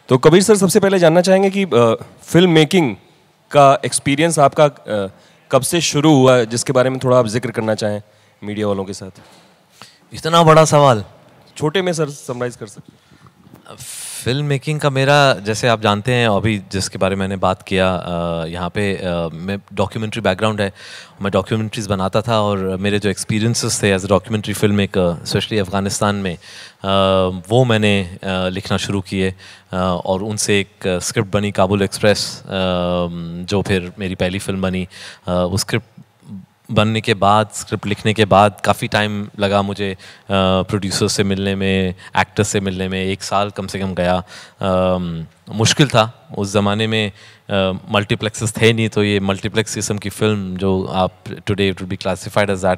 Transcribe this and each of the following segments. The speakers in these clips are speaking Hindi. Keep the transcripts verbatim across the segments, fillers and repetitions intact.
तो कबीर सर, सबसे पहले जानना चाहेंगे कि फिल्म मेकिंग का एक्सपीरियंस आपका आ, कब से शुरू हुआ, जिसके बारे में थोड़ा आप जिक्र करना चाहें मीडिया वालों के साथ। इतना बड़ा सवाल। छोटे में सर समराइज कर सकते। फिल्म मेकिंग का मेरा, जैसे आप जानते हैं अभी जिसके बारे में मैंने बात किया, यहाँ पे आ, मैं डॉक्यूमेंट्री बैकग्राउंड है, मैं डॉक्यूमेंट्रीज़ बनाता था और मेरे जो एक्सपीरियंसेस थे as a documentary film maker specially Afghanistan में, आ, वो मैंने आ, लिखना शुरू किए और उनसे एक स्क्रिप्ट बनी काबुल एक्सप्रेस, जो फिर मेरी पहली फिल्म बनी। वो स्क्रिप्ट बनने के बाद, स्क्रिप्ट लिखने के बाद काफ़ी टाइम लगा मुझे प्रोड्यूसर से मिलने में, एक्टर्स से मिलने में, एक साल कम से कम गया। आ, मुश्किल था उस ज़माने में, मल्टीप्लेक्सेस थे नहीं, तो ये मल्टीप्लेक्स किस्म की फ़िल्म जो आप today it will be classified as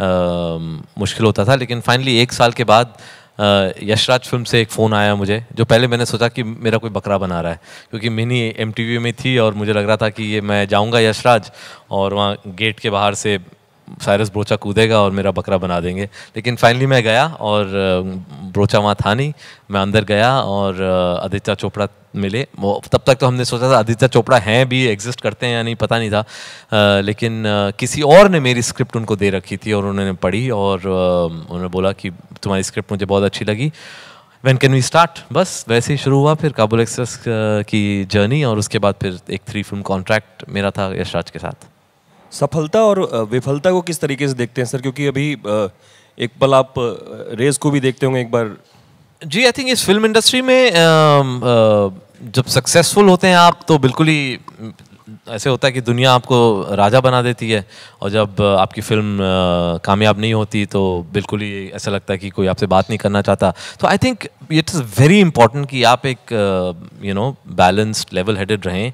that, मुश्किल होता था। लेकिन फाइनली एक साल के बाद यशराज फिल्म से एक फ़ोन आया मुझे, जो पहले मैंने सोचा कि मेरा कोई बकरा बना रहा है, क्योंकि मिनी एमटीवी में थी और मुझे लग रहा था कि ये मैं जाऊंगा यशराज और वहाँ गेट के बाहर से साइरस ब्रोचा कूदेगा और मेरा बकरा बना देंगे। लेकिन फाइनली मैं गया और ब्रोचा वहाँ था नहीं। मैं अंदर गया और आदित्य चोपड़ा मिले। वो तब तक तो हमने सोचा था आदित्य चोपड़ा हैं भी, एग्जिस्ट करते हैं या नहीं पता नहीं था, आ, लेकिन आ, किसी और ने मेरी स्क्रिप्ट उनको दे रखी थी और उन्होंने पढ़ी और आ, उन्होंने बोला कि तुम्हारी स्क्रिप्ट मुझे बहुत अच्छी लगी, व्हेन कैन वी स्टार्ट। बस वैसे ही शुरू हुआ फिर काबुल एक्सप्रेस की जर्नी, और उसके बाद फिर एक थ्री फिल्म कॉन्ट्रैक्ट मेरा था यशराज के साथ। सफलता और विफलता को किस तरीके से देखते हैं सर, क्योंकि अभी एक पल आप रेस को भी देखते होंगे एक बार। जी, आई थिंक इस फिल्म इंडस्ट्री में आ, आ, जब सक्सेसफुल होते हैं आप तो बिल्कुल ही ऐसे होता है कि दुनिया आपको राजा बना देती है, और जब आपकी फिल्म कामयाब नहीं होती तो बिल्कुल ही ऐसा लगता है कि कोई आपसे बात नहीं करना चाहता। तो I think it is very important कि आप एक you know balanced, level headed रहें।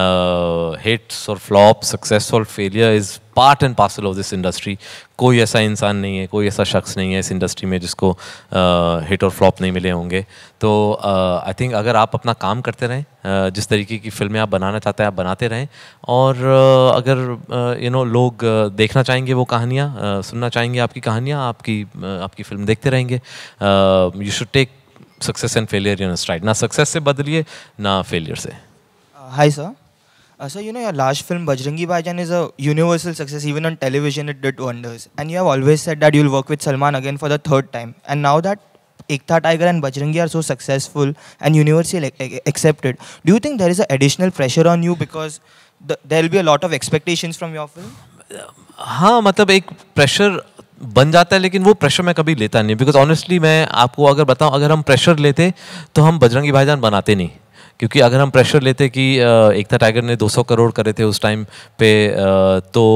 हिट्स और फ्लॉप, सक्सेस और failure is part and parcel of this industry. कोई ऐसा इंसान नहीं है, कोई ऐसा शख्स नहीं है इस इंडस्ट्री में जिसको हिट और फ्लॉप नहीं मिले होंगे। तो आई uh, थिंक अगर आप अपना काम करते रहें, uh, जिस तरीके की फिल्में आप बनाना चाहते हैं आप बनाते रहें, और uh, अगर यू uh, नो लोग uh, देखना चाहेंगे वो कहानियाँ, uh, सुनना चाहेंगे आपकी कहानियाँ, आपकी uh, आपकी फिल्म देखते रहेंगे। You should take success and failure in stride. ना सक्सेस से बदलिए ना फेलियर से। Hi sir. Uh, so, you know, your last film, Bajrangi Bhaijaan, is a universal success. Even on television, it did wonders. And you have always said that you'll work with Salman again for the third time. And now that Ek Tha Tiger and Bajrangi are so successful and universally accepted, do you think there is an additional pressure on you because the, there will be a lot of expectations from your film? हाँ, मतलब एक प्रेशर बन जाता है, लेकिन वो प्रेशर मैं कभी लेता नहीं, बिकॉज ऑनेस्टली मैं आपको अगर बताऊं, अगर हम प्रेशर लेते तो हम बजरंगी भाईजान बनाते नहीं। क्योंकि अगर हम प्रेशर लेते कि एक था टाइगर ने दो सौ करोड़ करे थे उस टाइम पे, तो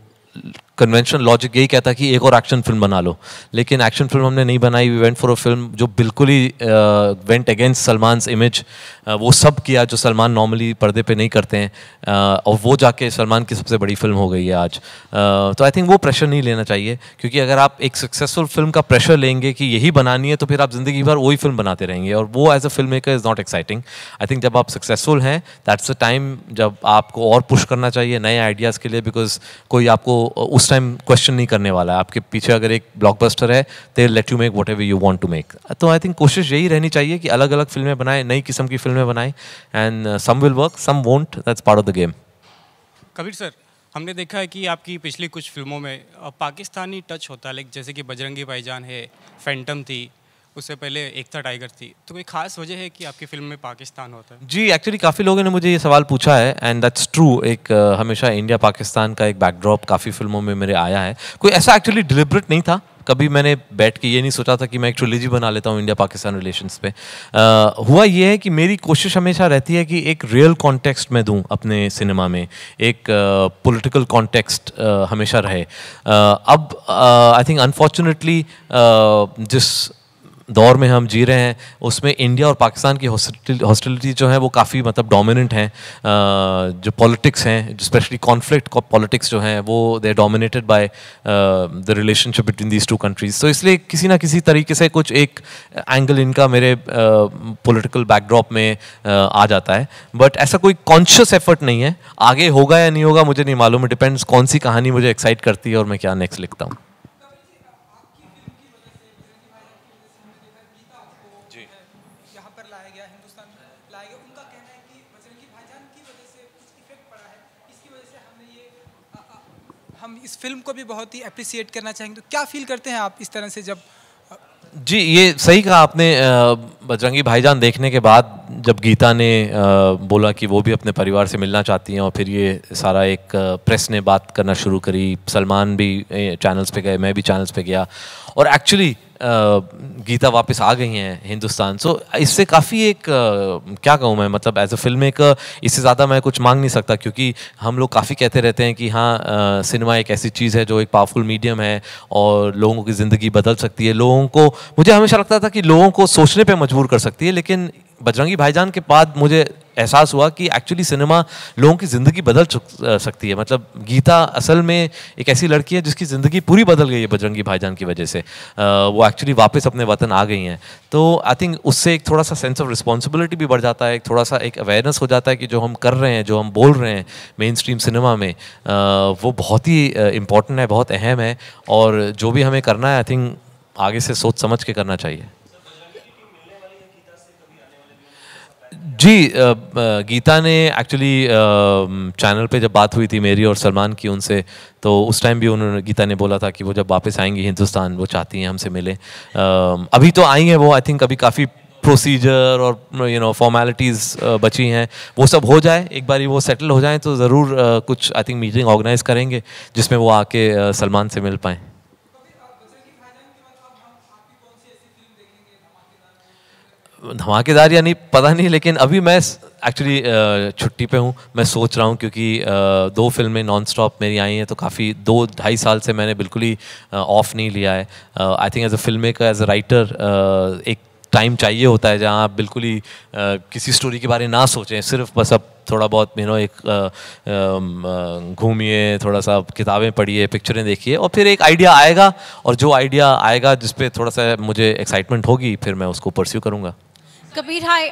कन्वेंशनल लॉजिक यही कहता कि एक और एक्शन फिल्म बना लो, लेकिन एक्शन फिल्म हमने नहीं बनाई। We went for a film जो बिल्कुल ही वेंट अगेंस्ट सलमान्स इमेज, वो सब किया जो सलमान नॉर्मली पर्दे पे नहीं करते हैं, uh, और वो जाके सलमान की सबसे बड़ी फिल्म हो गई है आज। uh, तो आई थिंक वो प्रेशर नहीं लेना चाहिए, क्योंकि अगर आप एक सक्सेसफुल फिल्म का प्रेशर लेंगे कि यही बनानी है तो फिर आप ज़िंदगी भर वही फिल्म बनाते रहेंगे, और वो एज अ film maker is not exciting. I think जब आप सक्सेसफुल हैं दैट्स द टाइम जब आपको और पुश करना चाहिए नए आइडियाज़ के लिए, बिकॉज कोई आपको उस टाइम क्वेश्चन नहीं करने वाला है। आपके पीछे अगर एक ब्लॉकबस्टर है they let you make whatever you want to make. तो आई थिंक कोशिश यही रहनी चाहिए कि अलग अलग फिल्में बनाएं, नई किस्म की फिल्में बनाएं, and some will work some won't, that's part of the game. Kabir sir, हमने देखा है कि आपकी पिछली कुछ फिल्मों में पाकिस्तानी टच होता है, लाइक जैसे कि बजरंगी भाईजान है, फैंटम थी, उससे पहले एक था टाइगर थी। तो कोई खास वजह है कि आपकी फिल्म में पाकिस्तान होता है? जी, एक्चुअली काफ़ी लोगों ने मुझे ये सवाल पूछा है, एंड दैट्स ट्रू। एक uh, हमेशा इंडिया पाकिस्तान का एक बैकड्रॉप काफ़ी फिल्मों में मेरे आया है। कोई ऐसा एक्चुअली डिलिबरेट नहीं था, कभी मैंने बैठ के ये नहीं सोचा था कि मैं एक ट्रिलॉजी बना लेता हूँ इंडिया पाकिस्तान रिलेशंस पे। uh, हुआ ये है कि मेरी कोशिश हमेशा रहती है कि एक रियल कॉन्टेक्स्ट में दूँ अपने सिनेमा में, एक पॉलिटिकल uh, कॉन्टेक्स्ट uh, हमेशा रहे। uh, अब आई थिंक अनफॉर्चुनेटली जिस दौर में हम जी रहे हैं उसमें इंडिया और पाकिस्तान की हॉस्टिलिटी जो है वो काफ़ी मतलब डोमिनेंट हैं। जो पॉलिटिक्स हैं, स्पेशली कॉन्फ्लिक्ट पॉलिटिक्स जो हैं, वो they dominated by the relationship between these two countries. तो इसलिए किसी ना किसी तरीके से कुछ एक एंगल इनका मेरे पॉलिटिकल uh, बैकड्रॉप में uh, आ जाता है, बट ऐसा कोई कॉन्शियस एफर्ट नहीं है। आगे होगा या नहीं होगा मुझे नहीं मालूम, इट डिपेंड्स कौन सी कहानी मुझे एक्साइट करती है और मैं क्या नेक्स्ट लिखता हूँ। लाए गए, उनका कहना है कि बजरंगी भाईजान की वजह से कुछ इफेक्ट पड़ा है, इसकी वजह से हमने ये आ, आ, हम इस फिल्म को भी बहुत ही अप्रिसिएट करना चाहेंगे। तो क्या फील करते हैं आप इस तरह से जब? जी, ये सही कहा आपने। बजरंगी भाईजान देखने के बाद जब गीता ने बोला कि वो भी अपने परिवार से मिलना चाहती हैं और फिर ये सारा एक प्रेस ने बात करना शुरू करी, सलमान भी चैनल्स पे गए, मैं भी चैनल्स पे गया और एक्चुअली गीता वापस आ गई हैं हिंदुस्तान। सो so, इससे काफ़ी एक क्या कहूँ मैं, मतलब एज अ फिल्म मेकर इससे ज़्यादा मैं कुछ मांग नहीं सकता, क्योंकि हम लोग काफ़ी कहते रहते हैं कि हाँ सिनेमा एक ऐसी चीज़ है जो एक पावरफुल मीडियम है और लोगों की ज़िंदगी बदल सकती है। लोगों को, मुझे हमेशा लगता था कि लोगों को सोचने पे मजबूर कर सकती है, लेकिन बजरंगी भाईजान के बाद मुझे एहसास हुआ कि एक्चुअली सिनेमा लोगों की ज़िंदगी बदल सकती है। मतलब गीता असल में एक ऐसी लड़की है जिसकी ज़िंदगी पूरी बदल गई है बजरंगी भाईजान की वजह से। वो एक्चुअली वापस अपने वतन आ गई हैं। तो आई थिंक उससे एक थोड़ा सा सेंस ऑफ रिस्पॉन्सिबिलिटी भी बढ़ जाता है, एक थोड़ा सा एक अवेयरनेस हो जाता है कि जो हम कर रहे हैं, जो हम बोल रहे हैं मेन स्ट्रीम सिनेमा में, वो बहुत ही इम्पॉर्टेंट है, बहुत अहम है और जो भी हमें करना है आई थिंक आगे से सोच समझ के करना चाहिए। जी, गीता ने एक्चुअली चैनल पे जब बात हुई थी मेरी और सलमान की उनसे, तो उस टाइम भी उन्होंने, गीता ने बोला था कि वो जब वापस आएंगी हिंदुस्तान वो चाहती हैं हमसे मिले। अभी तो आई हैं वो, आई थिंक अभी काफ़ी प्रोसीजर और यू नो फॉर्मेलिटीज़ बची हैं, वो सब हो जाए, एक बारी वो सेटल हो जाए तो ज़रूर कुछ आई थिंक मीटिंग ऑर्गेनाइज करेंगे जिसमें वो आके सलमान से मिल पाएँ। धमाकेदार या नहीं पता नहीं, लेकिन अभी मैं एक्चुअली छुट्टी पे हूँ। मैं सोच रहा हूँ क्योंकि दो फिल्में नॉन स्टॉप मेरी आई हैं, तो काफ़ी दो ढाई साल से मैंने बिल्कुल ही ऑफ नहीं लिया है। I think as a film maker, as a writer एक टाइम चाहिए होता है जहाँ आप बिल्कुल ही किसी स्टोरी के बारे में ना सोचें, सिर्फ बस अब थोड़ा बहुत यू नो एक घूमिए, थोड़ा सा किताबें पढ़िए, पिक्चरें देखिए और फिर एक आइडिया आएगा, और जो आइडिया आएगा जिस पे थोड़ा सा मुझे एक्साइटमेंट होगी फिर मैं उसको परस्यू करूँगा। कबीर हाय,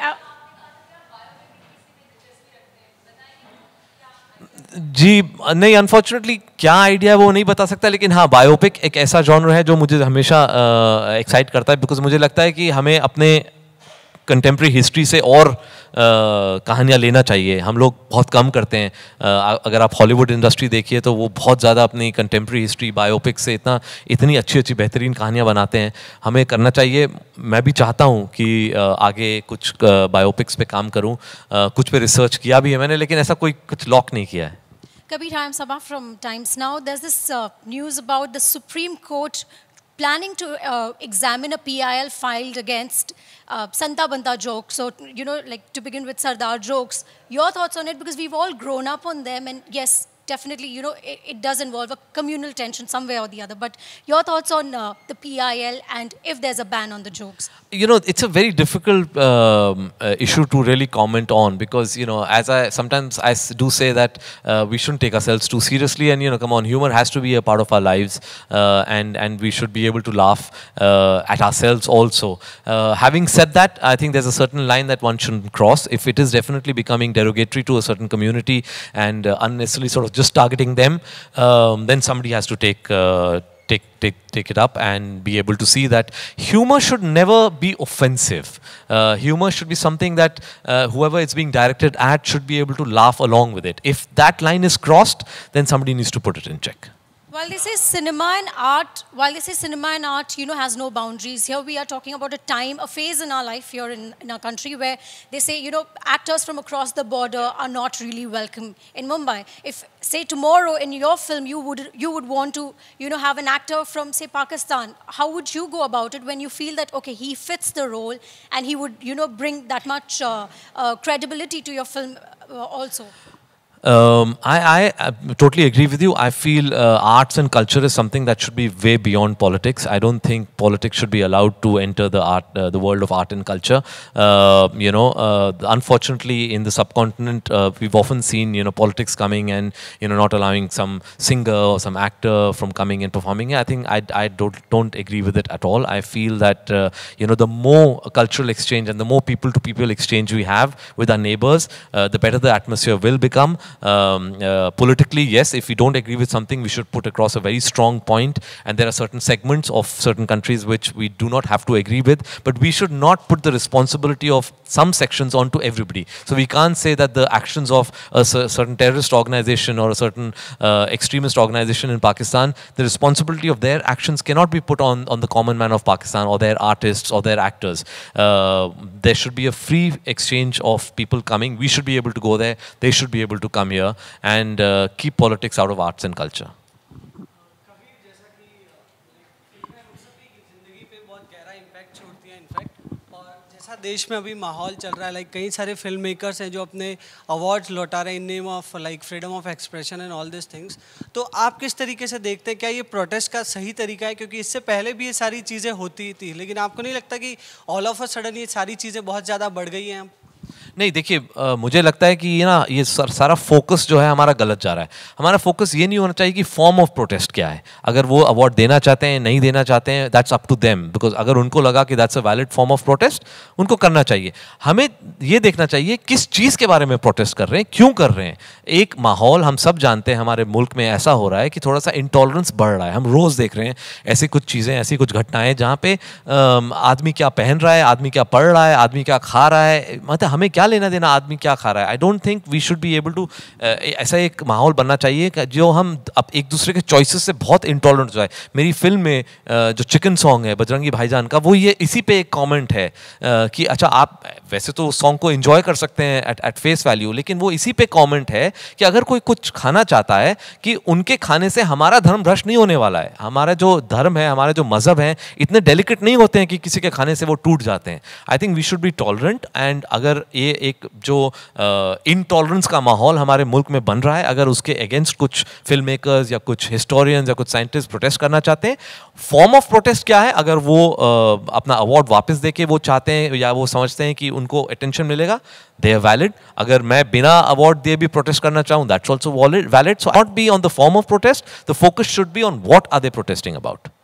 जी नहीं, अनफॉर्चुनेटली क्या आइडिया है वो नहीं बता सकता, लेकिन हाँ बायोपिक एक ऐसा जॉनर है जो मुझे हमेशा एक्साइट करता है, बिकॉज मुझे लगता है कि हमें अपने कंटेम्प्रेरी हिस्ट्री से और कहानियाँ लेना चाहिए। हम लोग बहुत कम करते हैं। uh, अगर आप हॉलीवुड इंडस्ट्री देखिए तो वो बहुत ज़्यादा अपनी कंटेम्प्रेरी हिस्ट्री बायोपिक से इतना इतनी अच्छी अच्छी बेहतरीन कहानियाँ बनाते हैं, हमें करना चाहिए। मैं भी चाहता हूँ कि uh, आगे कुछ बायोपिक्स पे काम करूँ, uh, कुछ पे रिसर्च किया भी है मैंने, लेकिन ऐसा कोई कुछ लॉक नहीं किया है। Kabir, hi, I'm Sabah from Times Now. There's this uh, news about the Supreme Court planning to uh, examine a P I L filed against uh, Santa Banta jokes. So, you know, like to begin with Sardar jokes. Your thoughts on it? Because we've all grown up on them, and yes, definitely, you know, it, it does involve a communal tension some way or the other. But your thoughts on uh, the P I L and if there's a ban on the jokes? You know, it's a very difficult um, uh, issue to really comment on, because, you know, as I sometimes I do say that uh, we shouldn't take ourselves too seriously, and, you know, come on, humor has to be a part of our lives, uh, and, and we should be able to laugh uh, at ourselves also. Uh, having said that, I think there's a certain line that one shouldn't cross. If it is definitely becoming derogatory to a certain community and uh, unnecessarily sort of just targeting them, um, then somebody has to take uh, take take take it up and be able to see that humor should never be offensive. Uh, humor should be something that uh, whoever it's being directed at should be able to laugh along with it. If that line is crossed, then somebody needs to put it in check. While they say cinema and art, while they say cinema and art, you know, has no boundaries, here we are talking about a time, a phase in our life here in, in our country where they say, you know, actors from across the border are not really welcome in Mumbai. If, say, tomorrow in your film you would, you would want to, you know, have an actor from, say, Pakistan, how would you go about it when you feel that, okay, he fits the role and he would, you know, bring that much uh, uh, credibility to your film uh, also? Um, I, I, I totally agree with you. I feel uh, arts and culture is something that should be way beyond politics. I don't think politics should be allowed to enter the art, uh, the world of art and culture. Uh, you know, uh, unfortunately, in the subcontinent, uh, we've often seen, you know, politics coming and, you know, not allowing some singer or some actor from coming and performing. I think I, I don't, don't agree with it at all. I feel that, uh, you know, the more cultural exchange and the more people-to-people exchange we have with our neighbors, uh, the better the atmosphere will become. um, uh, politically, yes, if we don't agree with something, we should put across a very strong point, and there are certain segments of certain countries which we do not have to agree with, but we should not put the responsibility of some sections onto everybody. So we can't say that the actions of a certain terrorist organization or a certain uh, extremist organization in Pakistan, the responsibility of their actions cannot be put on, on the common man of Pakistan or their artists or their actors. Uh, there should be a free exchange of people coming. We should be able to go there. They should be able to come here and uh, keep politics out of arts and culture. देश में अभी माहौल चल रहा है, लाइक कई सारे फिल्म मेकर्स हैं जो अपने अवार्ड्स लौटा रहे हैं in name of like freedom of expression and all this things. तो आप किस तरीके से देखते हैं, क्या ये प्रोटेस्ट का सही तरीका है? क्योंकि इससे पहले भी ये सारी चीज़ें होती थी, लेकिन आपको नहीं लगता कि ऑल ऑफ अ सडन ये सारी चीज़ें बहुत ज़्यादा बढ़ गई हैं? नहीं, देखिए, मुझे लगता है कि ये ना ये सर, सारा फोकस जो है हमारा गलत जा रहा है. हमारा फोकस ये नहीं होना चाहिए कि फॉर्म ऑफ प्रोटेस्ट क्या है. अगर वो अवार्ड देना चाहते हैं, नहीं देना चाहते हैं, that's up to them. Because अगर उनको लगा कि that's a valid form of protest, उनको करना चाहिए. हमें ये देखना चाहिए किस चीज़ के बारे में प्रोटेस्ट कर रहे हैं, क्यों कर रहे हैं. एक माहौल हम सब जानते हैं हमारे मुल्क में ऐसा हो रहा है कि थोड़ा सा इंटॉलरेंस बढ़ रहा है. हम रोज़ देख रहे हैं ऐसी कुछ चीज़ें, ऐसी कुछ घटनाएं जहाँ पे आदमी क्या पहन रहा है, आदमी क्या पढ़ रहा है, आदमी क्या खा रहा है, मतलब हमें क्या लेना देना आदमी क्या खा रहा है. I don't think we should be able to, ऐसा एक माहौल बनना चाहिए जो हम अब एक दूसरे के चॉइसेस से बहुत इंटॉलरेंट हो जाए. मेरी फिल्म में uh, जो चिकन सॉन्ग है बजरंगी भाईजान का, वो ये इसी पे एक कमेंट है uh, कि अच्छा आप वैसे तो उस सॉन्ग को एंजॉय कर सकते हैं एट एट फेस वैल्यू, लेकिन वो इसी पे कमेंट है कि अगर कोई कुछ खाना चाहता है कि उनके खाने से हमारा धर्म भ्रष्ट नहीं होने वाला है. हमारा जो धर्म है, हमारे जो मजहब हैं, इतने डेलिकेट नहीं होते हैं कि किसी के खाने से वो टूट जाते हैं. I think we should be tolerant. And अगर ये एक जो इनटॉलरेंस uh, का माहौल हमारे मुल्क में बन रहा है, अगर उसके अगेंस्ट कुछ फिल्म मेकर्स या कुछ हिस्टोरियंस या कुछ साइंटिस्ट प्रोटेस्ट करना चाहते हैं, फॉर्म ऑफ प्रोटेस्ट क्या है? अगर वो uh, अपना अवार्ड वापस देके वो चाहते हैं या वो समझते हैं कि उनको अटेंशन मिलेगा, दे आर वैलिड. अगर मैं बिना अवार्ड दिए भी प्रोटेस्ट करना चाहूँ, that's also valid. So not be on the form of protest, the focus should be on what are they protesting about.